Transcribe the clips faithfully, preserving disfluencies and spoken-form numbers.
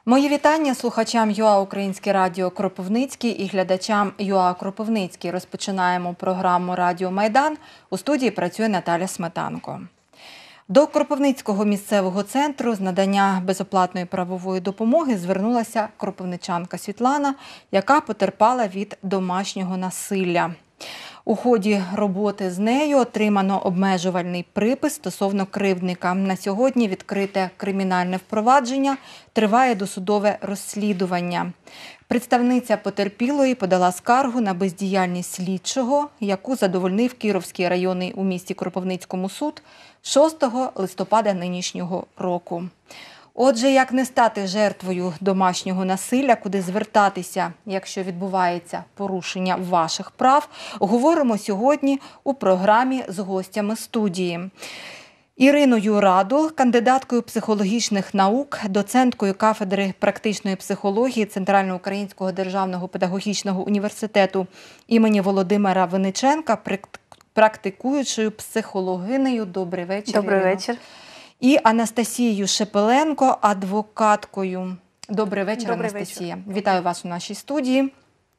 Мої вітання слухачам ЮА Українське радіо Кропивницький і глядачам ЮА Кропивницький. Розпочинаємо програму «Радіо Майдан». У студії працює Наталя Сметанко. До Кропивницького місцевого центру з надання безоплатної правової допомоги звернулася кропивничанка Світлана, яка потерпала від домашнього насилля. У ході роботи з нею отримано обмежувальний припис стосовно кривдника. На сьогодні відкрите кримінальне впровадження, триває досудове розслідування. Представниця потерпілої подала скаргу на бездіяльність слідчого, яку задовольнив Кіровський районний у місті Кропивницькому суд шостого листопада нинішнього року. Отже, як не стати жертвою домашнього насилля, куди звертатися, якщо відбувається порушення ваших прав, говоримо сьогодні у програмі з гостями студії. Іриною Радул, кандидаткою психологічних наук, доценткою кафедри практичної психології Центральноукраїнського державного педагогічного університету імені Володимира Винниченка, практикуючою психологинею. Добрий вечір. Добрий Ірино. вечір. І Анастасією Шепеленко, адвокаткою. Добрий вечір, Добрий Анастасія. вечір. Вітаю вас у нашій студії.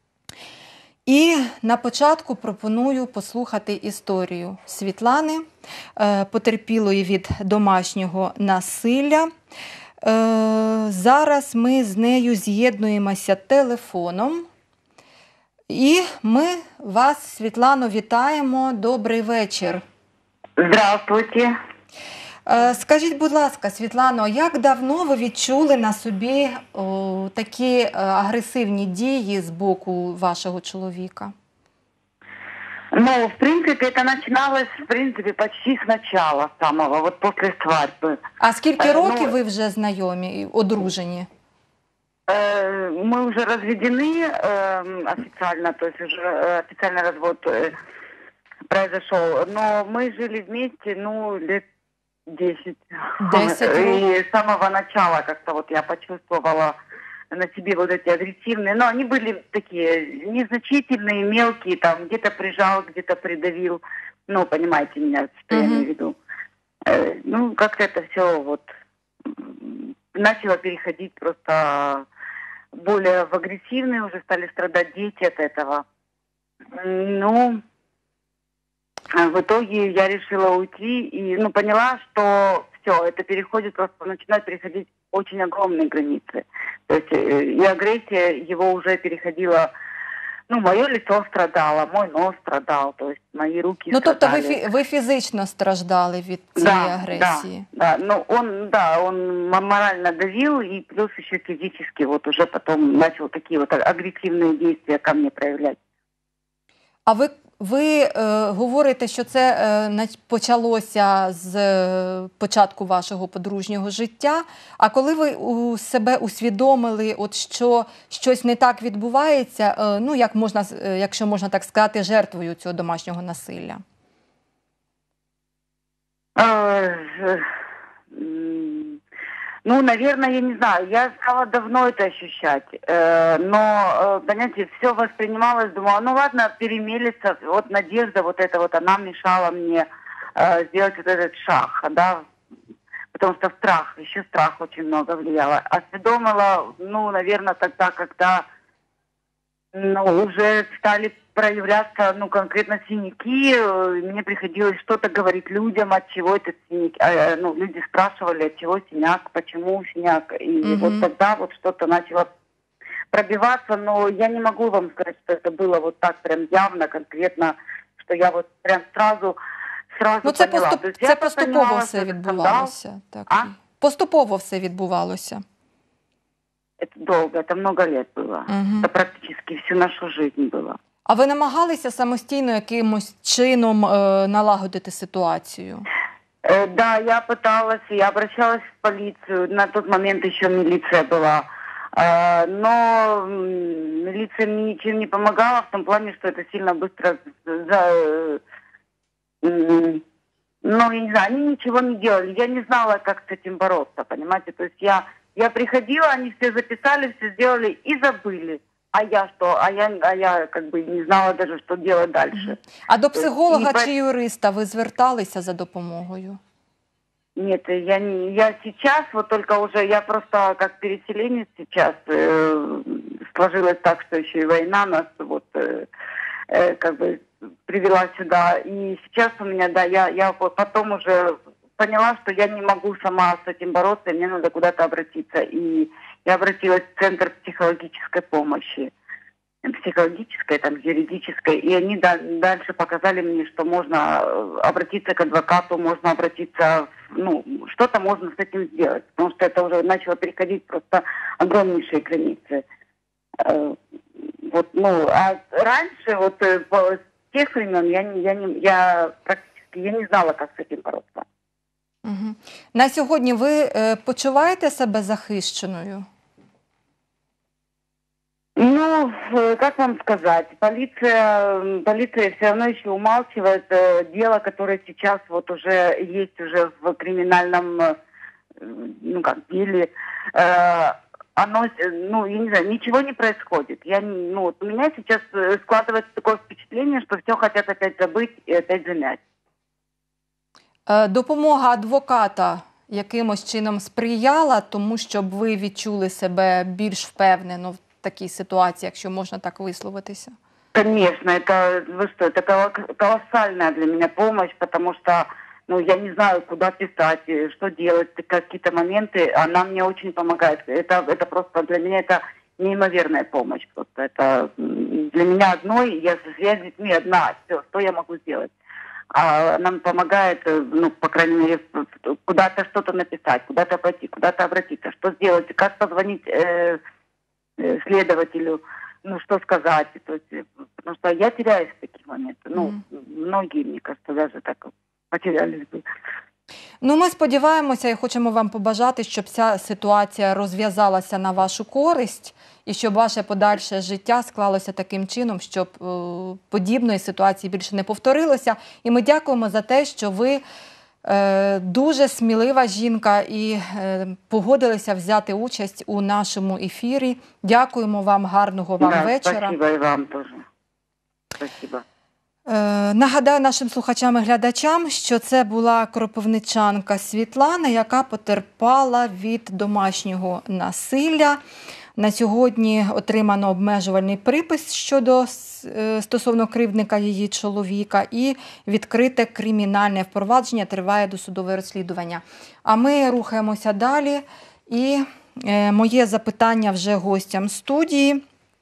І на початку пропоную послухати історію Світлани, потерпілої від домашнього насилля. Зараз ми з нею з'єднуємося телефоном. І ми вас, Світлано, вітаємо. Добрий вечір. Здравствуйте. Скажіть, будь ласка, Світлано, як давно ви відчули на собі о, такі агресивні дії з боку вашого чоловіка? Ну, в принципе, это начиналось, в принципе, почти с начала самого, вот после свадьбы. А скільки Е, років ну, ви вже знайомі, одружені? Э, Мы уже разведены э, официально, то есть уже э, официальный развод э, произошел, но мы жили вместе, ну, лет десять. Десять И с самого начала как-то вот я почувствовала на себе вот эти агрессивные, но они были такие незначительные, мелкие, там где-то прижал, где-то придавил, ну, понимаете меня, что я имею в виду. Э, Ну, как-то это все вот м, начало переходить просто более в агрессивные, уже стали страдать дети от этого. М, Ну, а в итоге я решила уйти и, ну, поняла, что все, это переходит, просто начинает переходить очень огромные границы. То есть э, и агрессия его уже переходила, ну, мое лицо страдало, мой нос страдал, то есть мои руки Ну, тобто ви, страдали. фі- ви фізично страждали від цієї агресії? Да, да, ну он, да, он м- морально давил и плюс еще физически вот уже потом начал такие вот агрессивные действия ко мне проявлять. А ви, ви е, говорите, що це е, нач- почалося з е, початку вашого подружнього життя. А коли ви у себе усвідомили, от що щось не так відбувається, е, ну як можна, з- е, якщо можна так сказати, жертвою цього домашнього насилля? Э, м, Ну, наверное, я не знаю. Я стала давно это ощущать. Э, Но, э, понимаете, все воспринималось, думала, ну ладно, перемелется. Вот надежда вот эта вот, она мешала мне э, сделать вот этот шаг, да. Потому что страх, еще страх очень много влияло. Осведомила, ну, наверное, тогда, когда ну, уже стали проявляться, ну, конкретно синяки, э, мне приходилось что-то говорить людям, от чего этот синяк. Э, ну, люди спрашивали, от чего синяк, почему синяк. И Мгм. вот тогда вот что-то начало пробиваться, но я не могу вам сказать, что это было вот так прям явно, конкретно, что я вот прям сразу, сразу Ну, це, поняла. поступ, То есть я це просто поступово понимала, все что это скандал. відбувалося. Так. А? Поступово все відбувалося. Это долго, это много лет было. Мгм. Это практически всю нашу жизнь было. А ви намагалися самостійно якимось чином е, налагодити ситуацію? Э, Да, я пыталась, я обращалась в полицию. На тот момент еще милиция была. Э, Но м, милиция мне ничем не помогала в том плане, что это сильно быстро за... м, Ну, я не знаю, они ничего не делали. Я не знала, как с этим бороться, понимаете? То есть я, я приходила, они все записали, все сделали и забыли. А я что? А я, а я как бы не знала даже, что делать дальше. А до психолога І по- чи юриста ви зверталися за допомогою? Нет, я не, я сейчас вот только уже, я просто как переселенец сейчас, э, сложилось так, что еще и война нас вот э, э, как бы привела сюда. И сейчас у меня, да, я, я вот потом уже поняла, что я не могу сама с этим бороться, и мне надо куда-то обратиться. И я обратилась в Центр психологической помощи. Психологической, там, юридической. И они да, дальше показали мне, что можно обратиться к адвокату, можно обратиться, ну, что-то можно с этим сделать. Потому что это уже начало переходить просто огромнейшие границы. Э, Вот, ну, а раньше, вот э, по- с тех времен, я, не, я, не, я практически я не знала, как с этим бороться. Мгм. На сьогодні ви е, почуваєте себе захищеною? Ну, э, как вам сказать, полиция, м, полиция все равно еще умалчивает э, дело, которое сейчас вот уже есть уже в криминальном, э, ну как, деле. Э, оно, э, ну, я не знаю, ничего не происходит. Я, не- ну, вот у меня сейчас э, складывается такое впечатление, что все хотят опять забыть и опять замять. Е, Допомога адвоката якимось чином сприяла тому, щоб ви відчули себе більш впевнено в такій ситуації, якщо можна так висловитися? Конечно, это, вы что, это коло- колоссальная для меня помощь, потому что, ну, я не знаю, куда писать, э, что делать, какие-то моменты, она мне очень помогает. Это, это просто для меня это неимоверная помощь просто. Это м, для меня одной, я, с- я с детьми одна, все, что я могу сделать. А она мне помогает, э, ну, по крайней мере, в- в- куда-то что-то написать, куда-то пойти, куда-то обратиться, что сделать, как позвонить э, э, следователю, ну, что сказать. То есть, э, потому что я теряюсь в таких моментах. Ну, Мгм. многие, мне кажется, даже так потерялись бы. Ну, ми сподіваємося і хочемо вам побажати, щоб ця ситуація розв'язалася на вашу користь і щоб ваше подальше життя склалося таким чином, щоб е, подібної ситуації більше не повторилося. І ми дякуємо за те, що ви е, дуже смілива жінка і е, погодилися взяти участь у нашому ефірі. Дякуємо вам, гарного вам Да, вечора. спасибо и вам тоже. Спасибо. Е, Нагадаю нашим слухачам і глядачам, що це була кропивничанка Світлана, яка потерпала від домашнього насилля. На сьогодні отримано обмежувальний припис щодо е, стосовно кривдника її чоловіка і відкрите кримінальне впровадження, триває досудове розслідування. А ми рухаємося далі. І е, моє запитання вже гостям студії.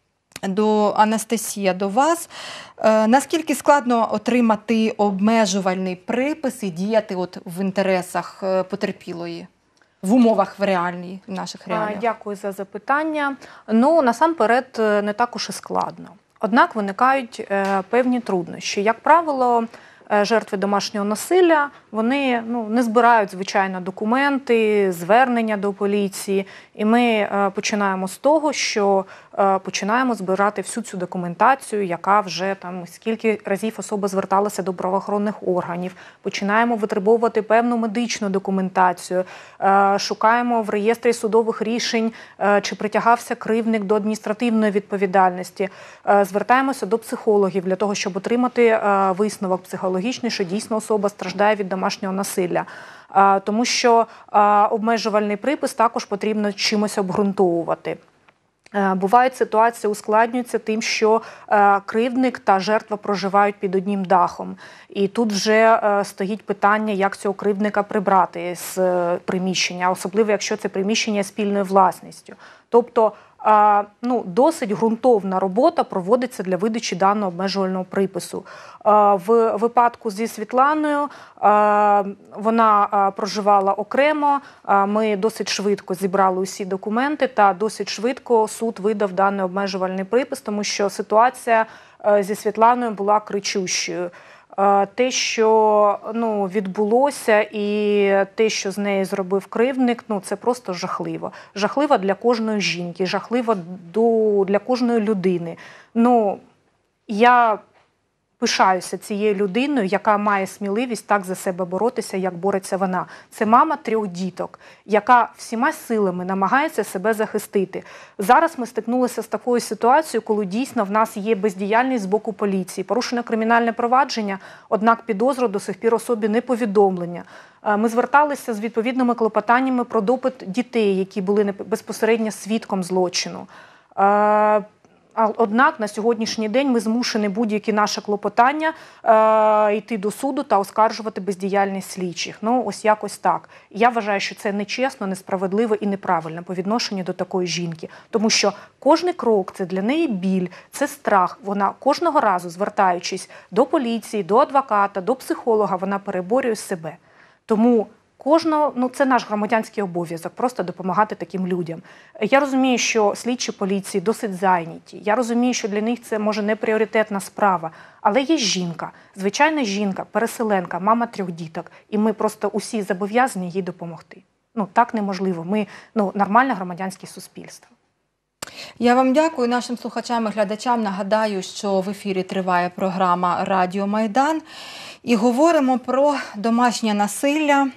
До Анастасія, до вас. Е, наскільки складно отримати обмежувальний припис і діяти от в інтересах е, потерпілої в умовах в реальній, в наших А, реаліях? Дякую за запитання. Ну, насамперед, е, не так уж і складно. Однак виникають е, певні труднощі. Як правило, е, жертви домашнього насилля, вони ну, не збирають, звичайно, документи, звернення до поліції. І ми е, починаємо з того, що е, починаємо збирати всю цю документацію, яка вже там скільки разів особа зверталася до правоохоронних органів. Починаємо витребовувати певну медичну документацію, е, шукаємо в реєстрі судових рішень, е, чи притягався кривдник до адміністративної відповідальності. Е, звертаємося до психологів для того, щоб отримати е, висновок психологічний, що дійсно особа страждає від домашнього насилля. Е, тому що е, обмежувальний припис також потрібно чимось обґрунтовувати. Е, Бувають ситуації, ускладнюються тим, що е, кривдник та жертва проживають під одним дахом. І тут вже е, стоїть питання, як цього кривдника прибрати з е, приміщення, особливо якщо це приміщення спільною власністю. Тобто е, ну, досить ґрунтовна робота проводиться для видачі даного обмежувального припису. Е, В випадку зі Світланою е, вона е, проживала окремо, е, ми досить швидко зібрали усі документи та досить швидко суд видав даний обмежувальний припис, тому що ситуація е, зі Світланою була кричущою. Е, Те, що ну, відбулося, і те, що з нею зробив кривдник, ну, це просто жахливо. Жахливо для кожної жінки, жахливо до, для кожної людини. Ну, я пишаюся цією людиною, яка має сміливість так за себе боротися, як бореться вона. Це мама трьох діток, яка всіма силами намагається себе захистити. Зараз ми стикнулися з такою ситуацією, коли дійсно в нас є бездіяльність з боку поліції, порушено кримінальне провадження, однак підозру до сих пір особі не повідомлення. Ми зверталися з відповідними клопотаннями про допит дітей, які були безпосередньо свідком злочину. Однак на сьогоднішній день ми змушені будь-які наші клопотання е, йти до суду та оскаржувати бездіяльність слідчих. Ну, ось якось так. Я вважаю, що це нечесно, несправедливо і неправильно по відношенню до такої жінки. Тому що кожний крок – це для неї біль, це страх. Вона кожного разу, звертаючись до поліції, до адвоката, до психолога, вона переборює себе. Тому кожного, ну це наш громадянський обов'язок, просто допомагати таким людям. Я розумію, що слідчі поліції досить зайняті. Я розумію, що для них це, може, не пріоритетна справа. Але є жінка, звичайна жінка, переселенка, мама трьох діток. І ми просто усі зобов'язані їй допомогти. Ну, так неможливо. Ми, ну, нормальне громадянське суспільство. Я вам дякую. Нашим слухачам і глядачам нагадаю, що в ефірі триває програма «Радіо Майдан». І говоримо про домашнє насилля,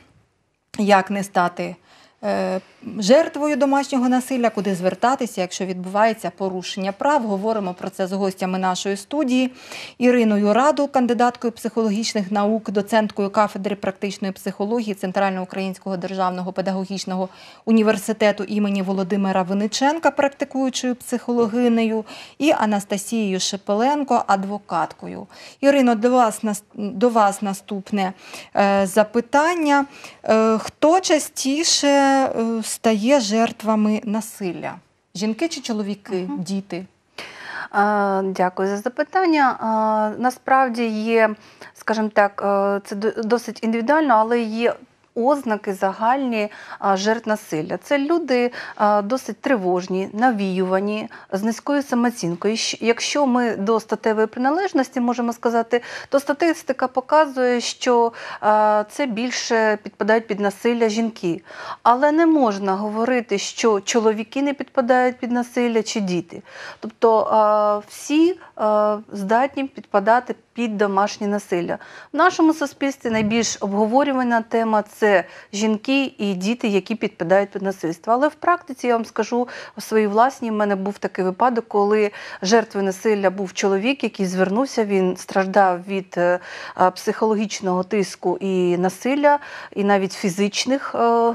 як не стати е, жертвою домашнього насилля, куди звертатися, якщо відбувається порушення прав. Говоримо про це з гостями нашої студії. Іриною Радул, кандидаткою психологічних наук, доценткою кафедри практичної психології Центрального українського державного педагогічного університету імені Володимира Винниченка, практикуючою психологинею, і Анастасією Шепеленко, адвокаткою. Ірино, до вас, до вас наступне е, запитання. Е, хто частіше е, стає жертвами насилля? Жінки чи чоловіки, угу. діти? Дякую за запитання. Насправді є, скажімо так, це досить індивідуально, але є ознаки загальні жертв насилля. Це люди досить тривожні, навіювані, з низькою самооцінкою. Якщо ми до статевої приналежності можемо сказати, то статистика показує, що це більше підпадають під насилля жінки. Але не можна говорити, що чоловіки не підпадають під насилля чи діти. Тобто всі здатні підпадати під домашнє насилля. В нашому суспільстві найбільш обговорювана тема – це жінки і діти, які підпадають під насильство. Але в практиці, я вам скажу, у своїй власній, в мене був такий випадок, коли жертвою насилля був чоловік, який звернувся, він страждав від е, психологічного тиску і насилля, і навіть фізичних е, е,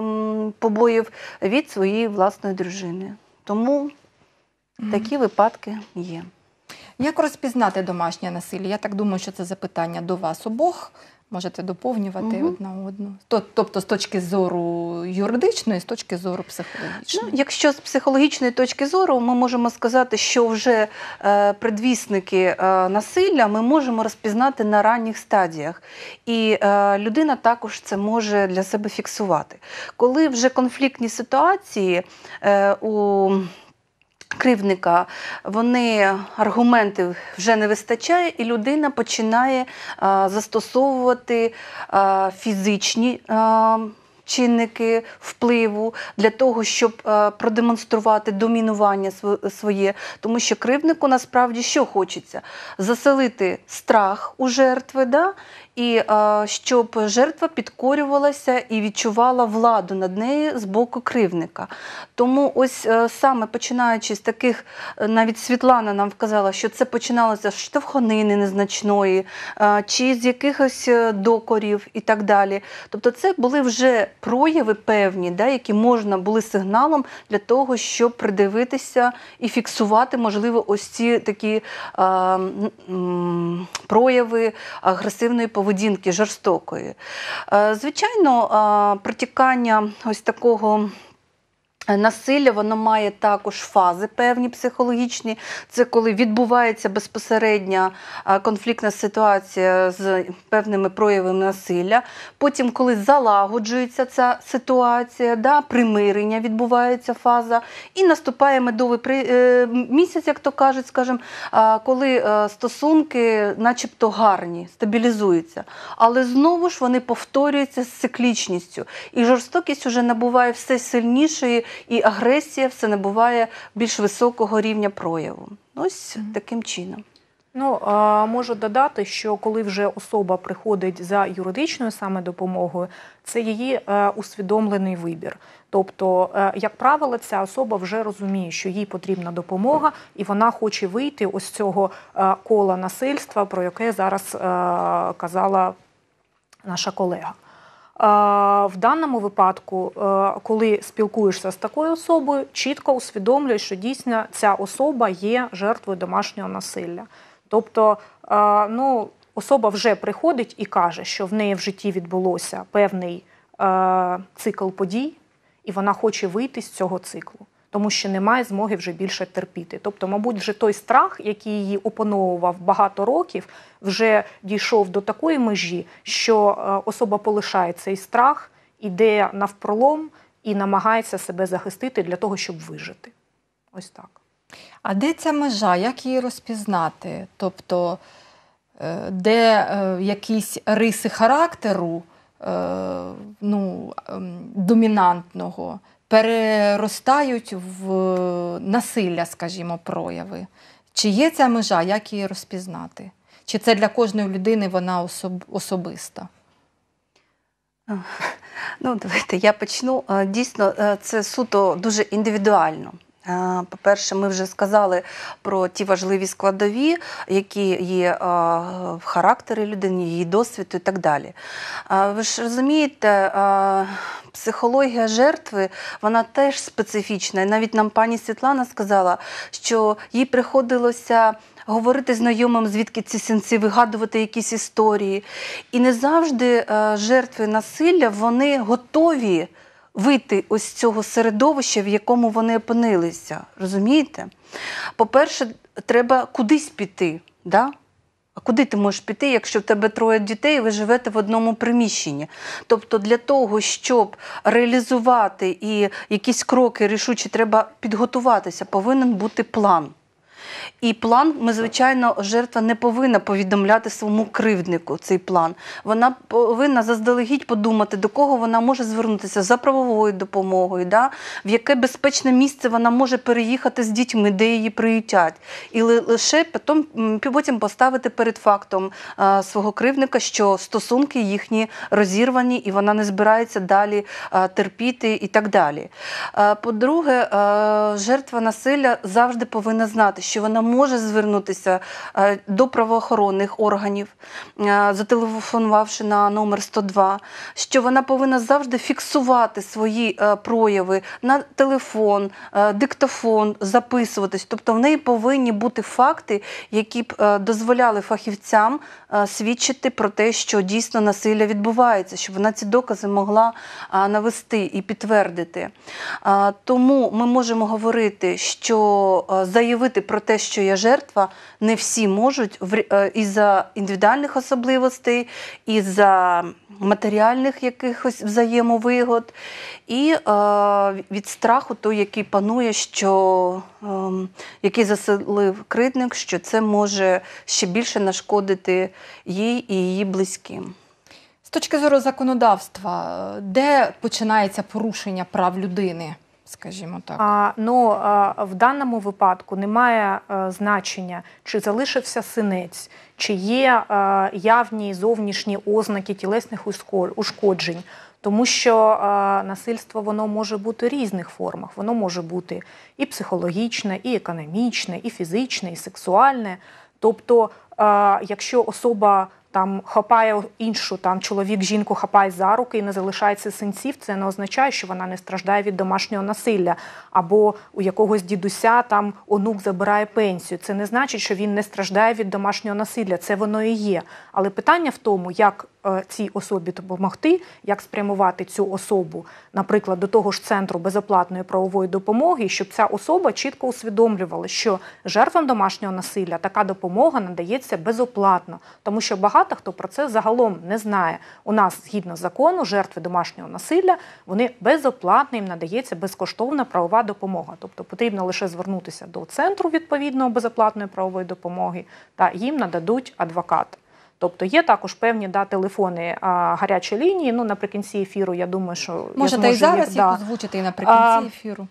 побоїв від своєї власної дружини. Тому такі випадки є. Як розпізнати домашнє насилля? Я так думаю, що це запитання до вас обох. Можете доповнювати угу. одна одну. Тобто з точки зору юридичної, з точки зору психологічної. Ну, якщо з психологічної точки зору, ми можемо сказати, що вже е, предвісники е, насилля ми можемо розпізнати на ранніх стадіях. І е, людина також це може для себе фіксувати. Коли вже конфліктні ситуації е, у кривдника, вони, аргументів вже не вистачає, і людина починає а, застосовувати а, фізичні а, чинники впливу для того, щоб а, продемонструвати домінування своє. Тому що кривднику насправді що хочеться? Заселити страх у жертви, да? І а, щоб жертва підкорювалася і відчувала владу над нею з боку кривдника. Тому ось а, саме починаючи з таких, навіть Світлана нам вказала, що це починалося з штовханини незначної, а, чи з якихось докорів і так далі. Тобто це були вже прояви певні, да, які можна були сигналом для того, щоб придивитися і фіксувати, можливо, ось ці такі а, м, прояви агресивної поведінки. поведінки жорстокої. Звичайно, протікання ось такого насилля, воно має також фази певні психологічні. Це коли відбувається безпосередня конфліктна ситуація з певними проявами насилля. Потім, коли залагоджується ця ситуація, да, примирення відбувається фаза. І наступає медовий місяць, як то кажуть, скажімо, коли стосунки начебто гарні, стабілізуються. Але знову ж вони повторюються з циклічністю. І жорстокість вже набуває все сильнішої, і агресія все набуває більш високого рівня прояву. Ось таким чином. Ну, е, можу додати, що коли вже особа приходить за юридичною саме допомогою, це її е, усвідомлений вибір. Тобто, е, як правило, ця особа вже розуміє, що їй потрібна допомога, і вона хоче вийти ось з цього е, кола насильства, про яке зараз е, казала наша колега. В даному випадку, коли спілкуєшся з такою особою, чітко усвідомлюєш, що дійсно ця особа є жертвою домашнього насилля. Тобто, ну, особа вже приходить і каже, що в неї в житті відбулося певний цикл подій, і вона хоче вийти з цього циклу, тому що немає змоги вже більше терпіти. Тобто, мабуть, вже той страх, який її опановував багато років, вже дійшов до такої межі, що особа полишає цей страх, іде навпролом і намагається себе захистити для того, щоб вижити. Ось так. А де ця межа? Як її розпізнати? Тобто, де якісь риси характеру, ну, домінантного, переростають в насилля, скажімо, прояви? Чи є ця межа, як її розпізнати? Чи це для кожної людини вона особ... особиста? Ну, давайте я почну. Дійсно, це суто дуже індивідуально. По-перше, ми вже сказали про ті важливі складові, які є в характері людини, її досвіду і так далі. Ви ж розумієте, психологія жертви, вона теж специфічна. І навіть нам пані Світлана сказала, що їй приходилося говорити знайомим, звідки ці синці, вигадувати якісь історії. І не завжди жертви насилля, вони готові вийти ось з цього середовища, в якому вони опинилися. Розумієте? По-перше, треба кудись піти. Да? А куди ти можеш піти, якщо в тебе троє дітей і ви живете в одному приміщенні? Тобто для того, щоб реалізувати і якісь кроки рішучі, треба підготуватися, повинен бути план. І план, ми, звичайно, жертва не повинна повідомляти своєму кривднику цей план. Вона повинна заздалегідь подумати, до кого вона може звернутися за правовою допомогою, да? В яке безпечне місце вона може переїхати з дітьми, де її приютять. І лише потім, потім поставити перед фактом а, свого кривдника, що стосунки їхні розірвані, і вона не збирається далі а, терпіти і так далі. А, по-друге, а, жертва насилля завжди повинна знати, що вона може звернутися до правоохоронних органів, зателефонувавши на номер сто два, що вона повинна завжди фіксувати свої прояви на телефон, диктофон, записуватись. Тобто в неї повинні бути факти, які б дозволяли фахівцям свідчити про те, що дійсно насилля відбувається, щоб вона ці докази могла навести і підтвердити. Тому ми можемо говорити, що заявити про те, що я жертва, не всі можуть із-за індивідуальних особливостей, із-за матеріальних якихось взаємовигод і е, від страху той, який панує, що, е, який заселив кривдник, що це може ще більше нашкодити їй і її близьким. З точки зору законодавства, де починається порушення прав людини? Скажімо так. А, ну, а, в даному випадку немає а, значення, чи залишився синець, чи є а, явні зовнішні ознаки тілесних ушкоджень. Тому що а, насильство воно може бути в різних формах. Воно може бути і психологічне, і економічне, і фізичне, і сексуальне. Тобто, а, якщо особа там хапає іншу, там чоловік жінку хапає за руки і не залишається синців, це не означає, що вона не страждає від домашнього насилля. Або у якогось дідуся там онук забирає пенсію. Це не значить, що він не страждає від домашнього насилля. Це воно і є. Але питання в тому, як е, цій особі допомогти, як спрямувати цю особу, наприклад, до того ж центру безоплатної правової допомоги, щоб ця особа чітко усвідомлювала, що жертвам домашнього насилля така допомога надається безоплатно. Тому що багато хто про це загалом не знає. У нас, згідно закону, жертви домашнього насилля, вони безоплатно, їм надається безкоштовна правова допомога. Тобто потрібно лише звернутися до центру відповідного безоплатної правової допомоги, та їм нададуть адвоката. Тобто є також певні да, телефони а, гарячої лінії. Ну, наприкінці ефіру, я думаю, що... Можете я і зараз їх, їх да. озвучити і наприкінці ефіру.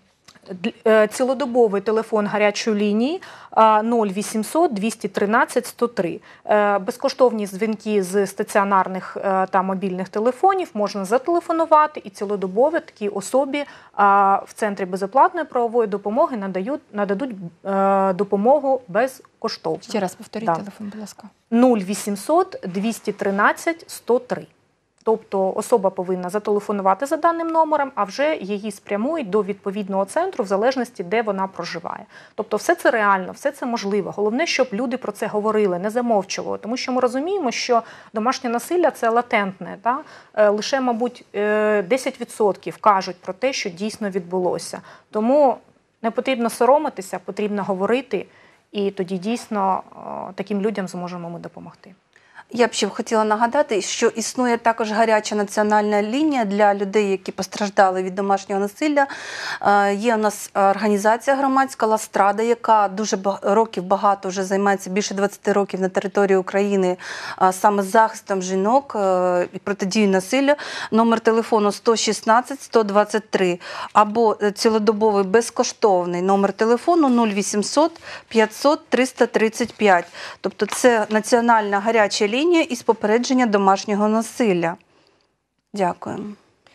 Цілодобовий телефон гарячої лінії нуль вісімсот двісті тринадцять сто три. Безкоштовні дзвінки з стаціонарних та мобільних телефонів можна зателефонувати, і цілодобово такій особі в Центрі безоплатної правової допомоги надають, нададуть допомогу безкоштовно. Ще раз повторіть Да. телефон, будь ласка. нуль вісімсот двісті тринадцять сто три. Тобто особа повинна зателефонувати за даним номером, а вже її спрямують до відповідного центру в залежності, де вона проживає. Тобто все це реально, все це можливо. Головне, щоб люди про це говорили, не замовчували. Тому що ми розуміємо, що домашнє насилля – це латентне. Да? Лише, мабуть, десять відсотків кажуть про те, що дійсно відбулося. Тому не потрібно соромитися, потрібно говорити, і тоді дійсно таким людям зможемо ми допомогти. Я б ще хотіла нагадати, що існує також гаряча національна лінія для людей, які постраждали від домашнього насилля. Є у нас організація громадська «Ластрада», яка дуже років багато вже займається, більше двадцяти років на території України саме захистом жінок і протидією насилля. Номер телефону сто шістнадцять сто двадцять три або цілодобовий безкоштовний номер телефону нуль вісімсот п'ятсот триста тридцять п'ять. Тобто це національна гаряча лінія із попередження домашнього насилля. Дякую.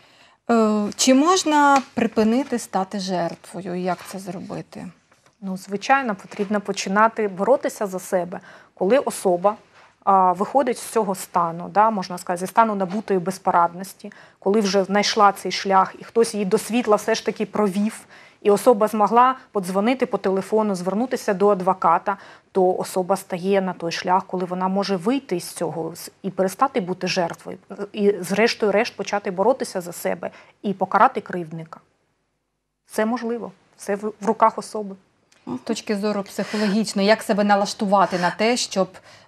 Чи можна припинити стати жертвою? Як це зробити? Ну, звичайно, потрібно починати боротися за себе, коли особа а, виходить з цього стану, да, можна сказати, зі стану набутої безпорадності, коли вже знайшла цей шлях і хтось її до світла все ж таки провів, і особа змогла подзвонити по телефону, звернутися до адвоката, то особа стає на той шлях, коли вона може вийти з цього і перестати бути жертвою, і зрештою решт почати боротися за себе і покарати кривдника. Це можливо, це в руках особи. З точки зору психологічної, як себе налаштувати на те, щоб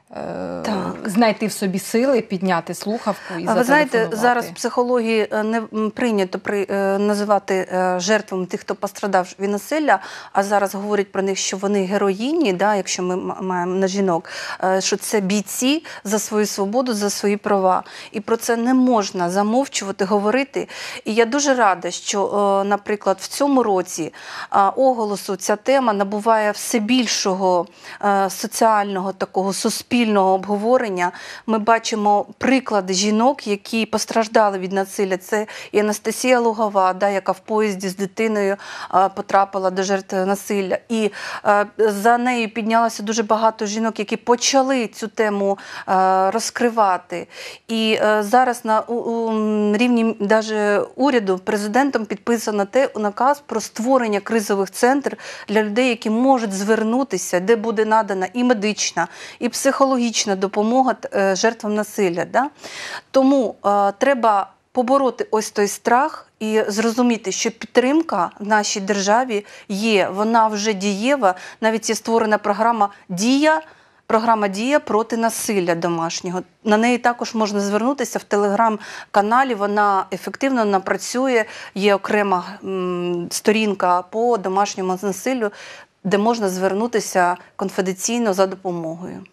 Так. знайти в собі сили, підняти слухавку і А ви знаєте, зателефонувати? зараз в психології не прийнято при, називати жертвами тих, хто пострадав від насилля, а зараз говорять про них, що вони героїні, да, якщо ми маємо на жінок, що це бійці за свою свободу, за свої права. І про це не можна замовчувати, говорити. І я дуже рада, що, наприклад, в цьому році оголосу ця тема набуває все більшого соціального такого суспільного обговорення. Ми бачимо приклади жінок, які постраждали від насилля. Це і Анастасія Лугова, да, яка в поїзді з дитиною а, потрапила до жертви насилля. І а, за нею піднялося дуже багато жінок, які почали цю тему а, розкривати. І а, зараз на у, у, рівні даже уряду президентом підписано те наказ про створення кризових центрів для людей, які можуть звернутися, де буде надана і медична, і психологічна допомога жертвам насилля. Да? Тому е, треба побороти ось той страх і зрозуміти, що підтримка в нашій державі є, вона вже дієва. Навіть є створена програма «Дія», програма «Дія проти насилля домашнього». На неї також можна звернутися в телеграм-каналі, вона ефективно напрацює, є окрема м, сторінка по домашньому насиллю, де можна звернутися конфіденційно за допомогою.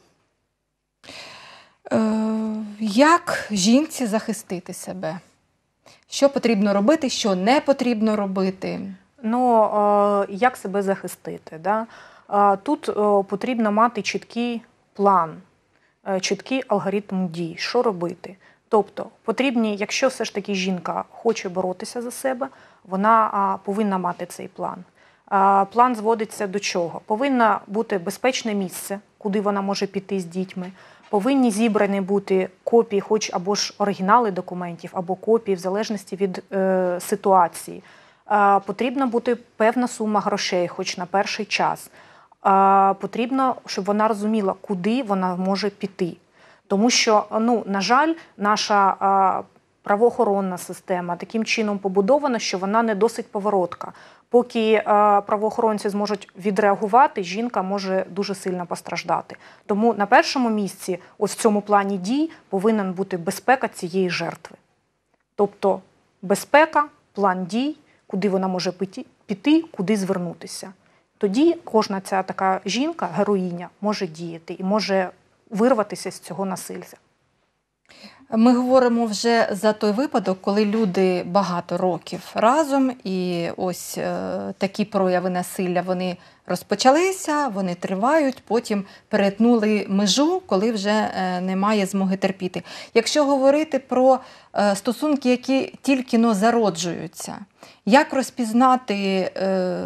Як жінці захистити себе? Що потрібно робити, що не потрібно робити? Ну, як себе захистити? Да? Тут потрібно мати чіткий план, чіткий алгоритм дій, що робити. Тобто, потрібні, якщо все ж таки жінка хоче боротися за себе, вона повинна мати цей план. План зводиться до чого? Повинно бути безпечне місце, куди вона може піти з дітьми. Повинні зібрані бути копії, хоч або ж оригінали документів, або копії, в залежності від е, ситуації. Е, потрібна бути певна сума грошей, хоч на перший час. Е, потрібно, щоб вона розуміла, куди вона може піти. Тому що, ну, на жаль, наша е, правоохоронна система таким чином побудована, що вона не досить поворотка. Поки е, правоохоронці зможуть відреагувати, жінка може дуже сильно постраждати. Тому на першому місці, ось в цьому плані дій, повинна бути безпека цієї жертви. Тобто безпека, план дій, куди вона може піти, піти, куди звернутися. Тоді кожна ця така жінка, героїня, може діяти і може вирватися з цього насильства. Ми говоримо вже за той випадок, коли люди багато років разом, і ось е, такі прояви насилля, вони розпочалися, вони тривають, потім перетнули межу, коли вже е, немає змоги терпіти. Якщо говорити про е, стосунки, які тільки но зароджуються, як розпізнати, е,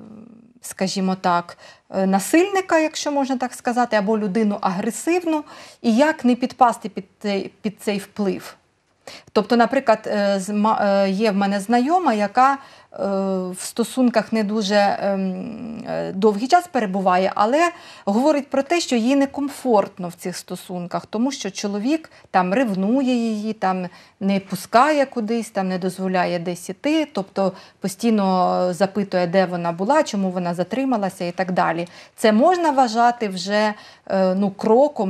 скажімо так, насильника, якщо можна так сказати, або людину агресивну, і як не підпасти під цей, під цей вплив. Тобто, наприклад, є в мене знайома, яка в стосунках не дуже довгий час перебуває, але говорить про те, що їй некомфортно в цих стосунках, тому що чоловік там ревнує її, там не пускає кудись, там не дозволяє десь іти, тобто постійно запитує, де вона була, чому вона затрималася і так далі. Це можна вважати вже ну, кроком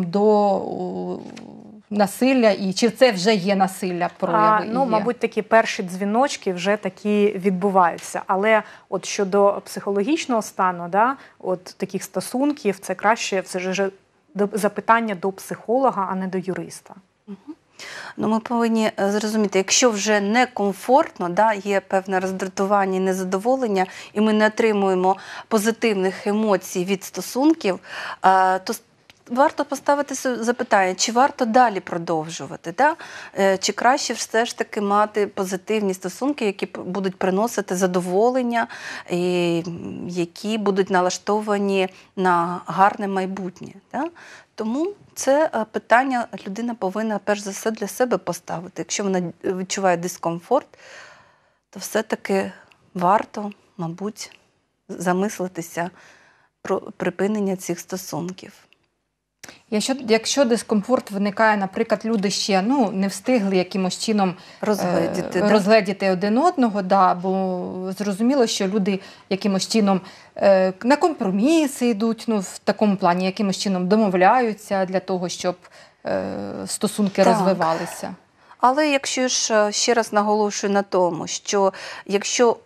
до насилля, і чи це вже є насилля, прояви? А, ну, є? Мабуть, такі перші дзвіночки вже такі відбуваються. Але от щодо психологічного стану, да, от таких стосунків, це краще все ж запитання до психолога, а не до юриста. Угу. Ну, ми повинні зрозуміти, якщо вже некомфортно, да, є певне роздратування і незадоволення, і ми не отримуємо позитивних емоцій від стосунків, то варто поставити запитання, чи варто далі продовжувати, да? Чи краще все ж таки мати позитивні стосунки, які будуть приносити задоволення, і які будуть налаштовані на гарне майбутнє. Да? Тому це питання людина повинна перш за все для себе поставити. Якщо вона відчуває дискомфорт, то все-таки варто, мабуть, замислитися про припинення цих стосунків. Якщо, якщо дискомфорт виникає, наприклад, люди ще ну, не встигли якимось чином розгледіти, е, розгледіти один одного, да, бо зрозуміло, що люди якимось чином е, на компроміси йдуть, ну, в такому плані, якимось чином домовляються для того, щоб е, стосунки так. розвивалися. Але якщо ж, ще раз наголошую на тому, що якщо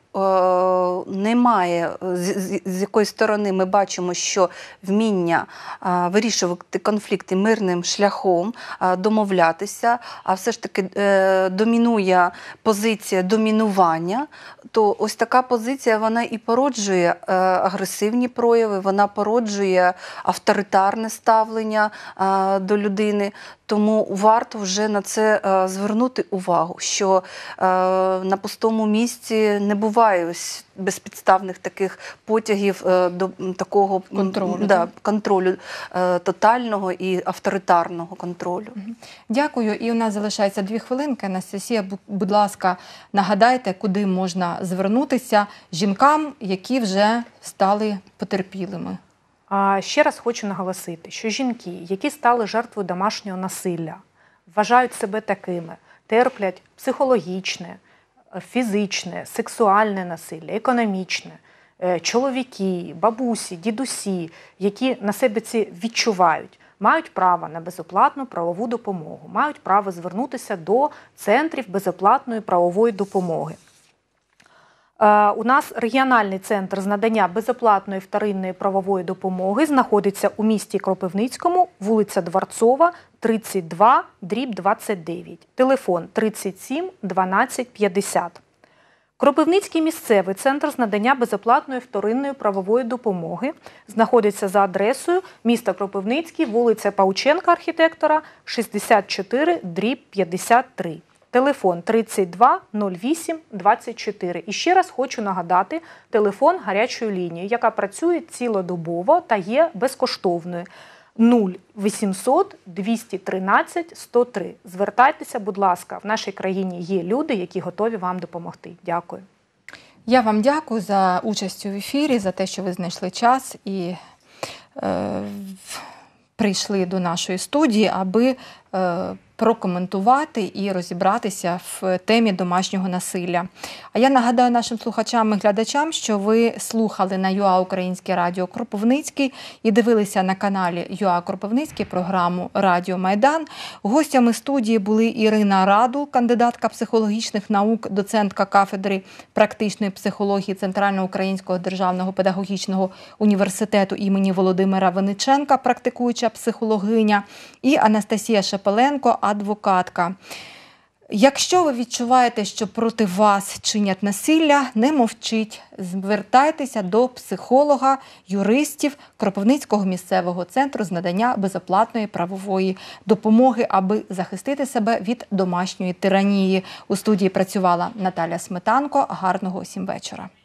немає, з, з якої сторони ми бачимо, що вміння а, вирішувати конфлікти мирним шляхом, а, домовлятися, а все ж таки е, домінує позиція домінування, то ось така позиція, вона і породжує е, агресивні прояви, вона породжує авторитарне ставлення е, до людини. Тому варто вже на це е, звернути увагу, що е, на пустому місці не буває ось безпідставних таких потягів е, до такого контролю, да, контролю е, тотального і авторитарного контролю. Дякую. І у нас залишається дві хвилинки. Анастасія, будь ласка, нагадайте, куди можна звернутися жінкам, які вже стали потерпілими. Ще раз хочу наголосити, що жінки, які стали жертвою домашнього насилля, вважають себе такими, терплять психологічне, фізичне, сексуальне насилля, економічне, чоловіки, бабусі, дідусі, які на себе це відчувають, мають право на безоплатну правову допомогу, мають право звернутися до центрів безоплатної правової допомоги. У нас регіональний центр з надання безоплатної вторинної правової допомоги знаходиться у місті Кропивницькому, вулиця Дворцова, тридцять два, дріб двадцять дев'ять. Телефон тридцять сім дванадцять п'ятдесят. Кропивницький місцевий центр з надання безоплатної вторинної правової допомоги знаходиться за адресою міста Кропивницький, вулиця Паученка, архітектора, шістдесят чотири, дріб п'ятдесят три. Телефон тридцять два нуль вісім двадцять чотири. І ще раз хочу нагадати телефон гарячої лінії, яка працює цілодобово та є безкоштовною. нуль вісімсот двісті тринадцять сто три. Звертайтеся, будь ласка, в нашій країні є люди, які готові вам допомогти. Дякую. Я вам дякую за участь у ефірі, за те, що ви знайшли час і е, прийшли до нашої студії, аби е, прокоментувати і розібратися в темі домашнього насилля. А я нагадаю нашим слухачам і глядачам, що ви слухали на ю а Українське радіо Кропивницький і дивилися на каналі ю а Кропивницький програму «Радіо Майдан». Гостями студії були Ірина Радул, кандидатка психологічних наук, доцентка кафедри практичної психології Центрального українського державного педагогічного університету імені Володимира Винниченка, практикуюча психологиня, і Анастасія Шапаренко, Шапеленко, адвокатка. Якщо ви відчуваєте, що проти вас чинять насилля, не мовчіть. Звертайтеся до психолога, юристів Кропивницького місцевого центру з надання безоплатної правової допомоги, аби захистити себе від домашньої тиранії. У студії працювала Наталя Сметанко. Гарного усім вечора.